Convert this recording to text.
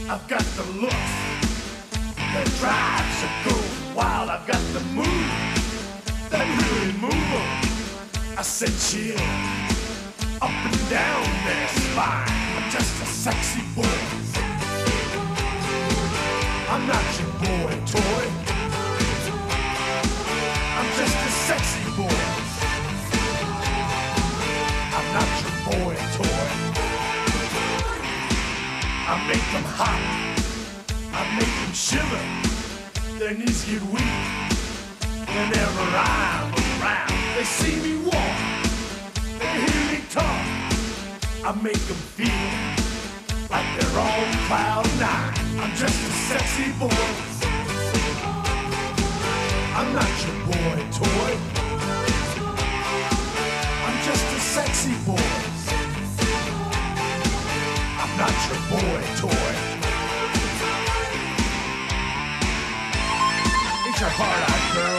I've got the look that drives a girl wild. I've got the move that really move 'em. I said chill up and down their spine. I'm just a sexy boy. I'm not your boy toy. I'm just a sexy boy. I'm not your boy toy. I make them hot, I make them shiver. Their knees get weak whenever I'm around. They see me walk, they hear me talk. I make them feel like they're on cloud nine. I'm just a sexy boy. I'm not your boy toy. I'm just a sexy boy. I'm not your boy toy. Ain't your heart out, girl?